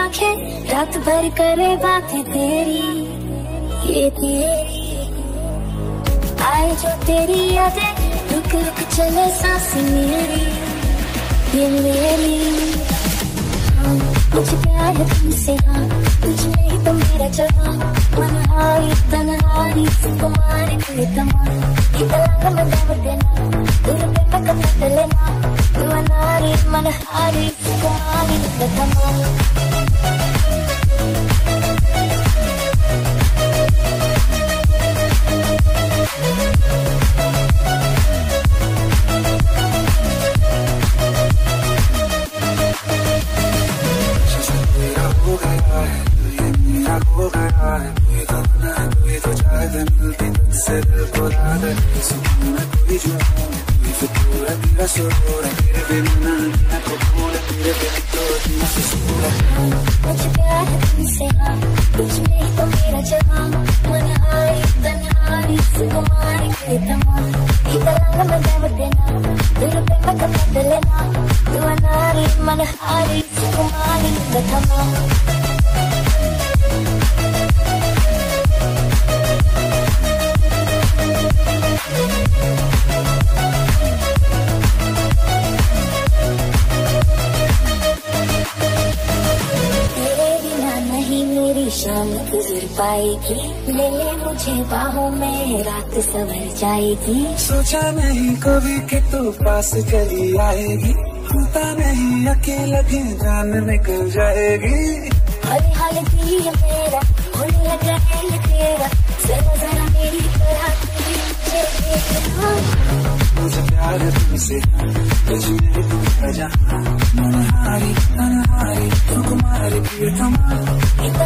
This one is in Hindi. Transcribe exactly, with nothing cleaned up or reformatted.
आंखें रात भर करे बातें तेरी, ये तेरी आए जो तेरी यादें, रुक रुक चले सांस मेरी, ये मेरी। हाँ मुझे प्यार है तुमसे, हाँ तुझ में ही तो मेरा जहां, मनहारी तन्हारी सुकुमारी कोई तमाम, इतना मैं दाव देना दूर पे मैं कदम लेना, मनहारी मनहारी सुकुमारी कोई तमाम। हो गया है कोई तो ना कोई तो चाहते मिलती तुझसे दिल को रात है, सुकून है कोई जो कोई फितूर है तेरा सुरूर है, तेरे बिना ना को भूल तेरे बिना तो ना सुरूर है। मुझे प्यार है तुमसे, हाँ तुझ में ही तो मेरा जहां, मनहारी तन्हारी सुकुमारी कोई तमाम, इतना मैं दाव देना दिल पे मैं कदम लेना, तू अनारी मनहारी सुकुमारी कोई तमाम। शाम गुजर पाएगी, ले ले मुझे बाहों में रात संवर जाएगी। सोचा नहीं कभी कि तू पास चली आएगी, होता नहीं अकेला के जान निकल जाएगी। हर हाल भी है मेरा होने लगा है तेरा, जरा जरा मेरी तरह तेरी मुझे देखना। मुझे प्यार है तुमसे, तुझ में तुम जहां, मनहारी तन्हारी सुकुमारी प्रियतमा।